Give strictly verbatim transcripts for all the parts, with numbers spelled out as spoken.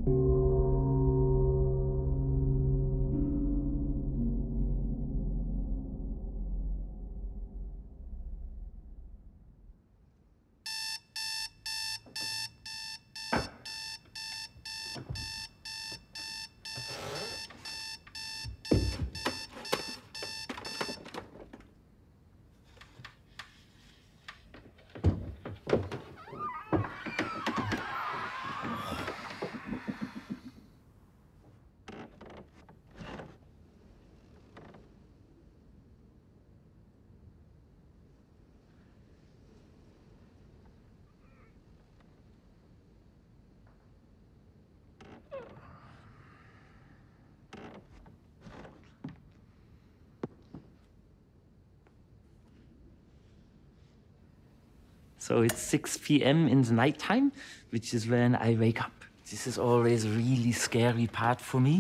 So it's six p m in the nighttime, which is when I wake up. This is always a really scary part for me.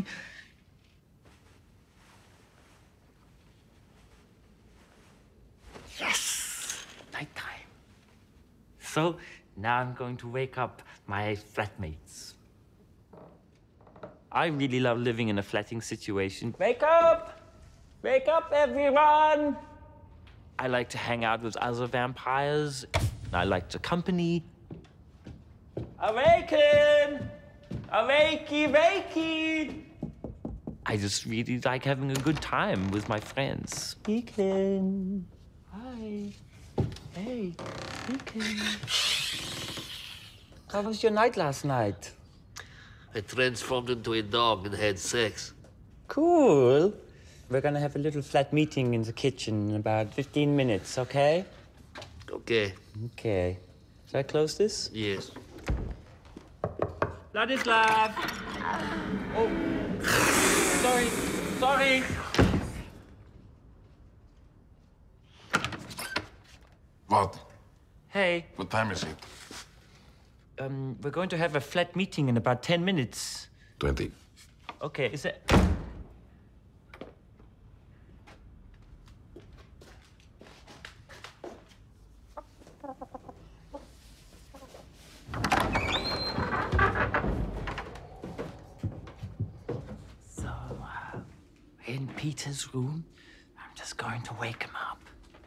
Yes! Nighttime. So now I'm going to wake up my flatmates. I really love living in a flatting situation. Wake up! Wake up, everyone! I like to hang out with other vampires. I like the company. Awaken! Awakey, wakey! I just really like having a good time with my friends. Deacon. Hi. Hey, Deacon. How was your night last night? I transformed into a dog and had sex. Cool. We're gonna have a little flat meeting in the kitchen in about fifteen minutes, okay? Okay. Okay. Shall I close this? Yes. Vladislav! Oh, sorry, sorry. What? Hey. What time is it? Um, we're going to have a flat meeting in about ten minutes. Twenty. Okay, is it? So, uh, in Petyr's room, I'm just going to wake him up.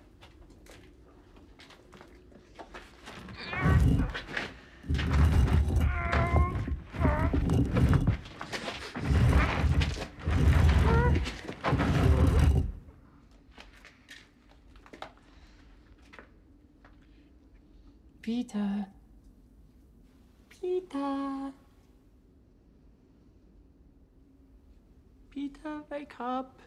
Petyr. Petyr. Petyr, wake up.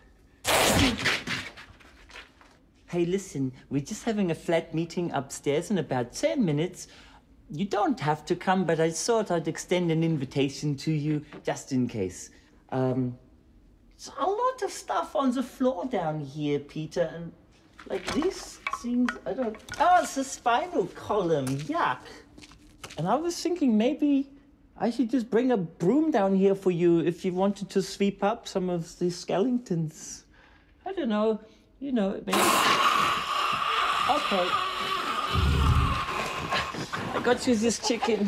Hey, listen, we're just having a flat meeting upstairs in about ten minutes. You don't have to come, but I thought I'd extend an invitation to you just in case. Um, there's a lot of stuff on the floor down here, Petyr, and like these things, I don't... Oh, it's a spinal column, yuck. And I was thinking maybe I should just bring a broom down here for you if you wanted to sweep up some of these skeletons. I don't know, you know, maybe... Okay. I got you this chicken.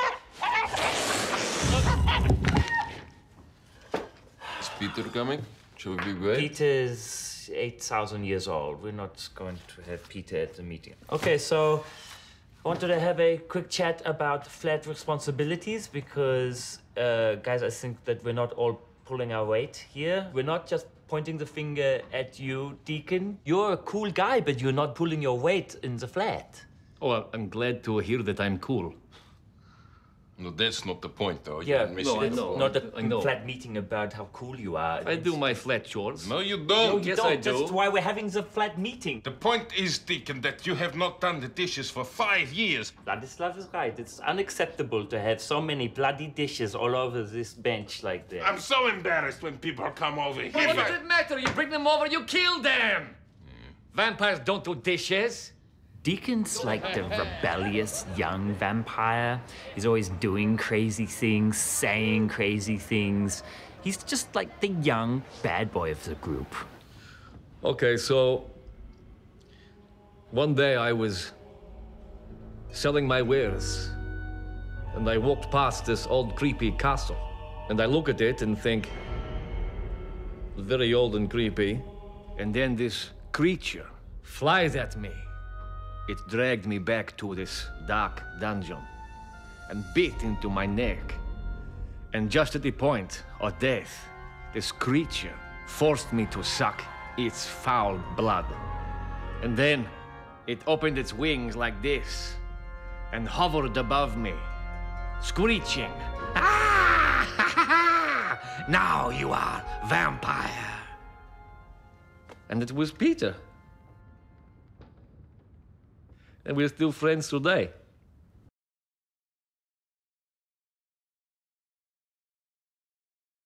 Is Petyr coming? Shall we wait? Petyr's eight thousand years old. We're not going to have Petyr at the meeting. Okay, so I wanted to have a quick chat about flat responsibilities because, uh, guys, I think that we're not all pulling our weight here. We're not just pointing the finger at you, Deacon. You're a cool guy, but you're not pulling your weight in the flat. Oh, I'm glad to hear that I'm cool. No, that's not the point, though. Yeah, You're missing no, I the know. point. Not a I know. flat meeting about how cool you are. I do my flat chores. No, you No, don't. you Yes, don't. I do. That's why we're having the flat meeting. The point is, Deacon, that you have not done the dishes for five years. Vladislav is right. It's unacceptable to have so many bloody dishes all over this bench like that. I'm so embarrassed when people come over here. What does it matter? You bring them over, you kill them! Vampires don't do dishes. Deacon's like the rebellious young vampire. He's always doing crazy things, saying crazy things. He's just like the young bad boy of the group. Okay, so one day I was selling my wares and I walked past this old creepy castle. And I look at it and think, very old and creepy. And then this creature flies at me. It dragged me back to this dark dungeon and bit into my neck. And just at the point of death, this creature forced me to suck its foul blood. And then it opened its wings like this and hovered above me, screeching, "Ah! Ha, ha, ha! Now you are vampire!" And it was Petyr. And we're still friends today.